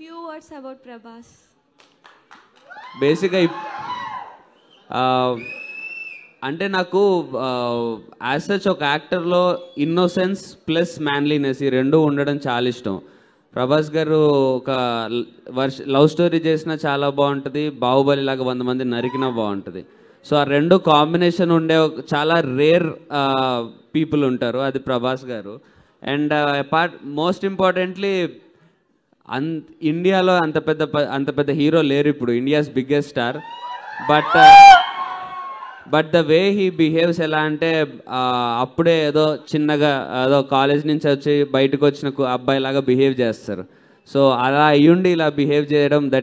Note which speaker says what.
Speaker 1: Few words about Prabhas.
Speaker 2: బేసిక్గా అంటే నాకు యాజ్ సచ్ ఒక యాక్టర్లో ఇన్నోసెన్స్ ప్లస్ మ్యాన్లీనెస్ ఈ రెండు ఉండడం చాలా ఇష్టం. ప్రభాస్ గారు ఒక లవ్ స్టోరీ చేసినా చాలా బాగుంటుంది, బాహుబలి లాగా 100 మంది నరికినా బాగుంటుంది. సో ఆ రెండు కాంబినేషన్ ఉండే చాలా రేర్ పీపుల్ ఉంటారు, అది ప్రభాస్ గారు. అండ్ మోస్ట్ ఇంపార్టెంట్లీ ఇండియాలో అంత పెద్ద హీరో లేరు ఇప్పుడు, India's biggest star. But the way he behaves ఎలా అంటే అప్పుడే ఏదో చిన్నగా ఏదో కాలేజ్ నుంచి వచ్చి బయటకు వచ్చిన అబ్బాయి లాగా బిహేవ్ చేస్తారు. సో అలా అయ్యుండి ఇలా బిహేవ్ చేయడం, దట్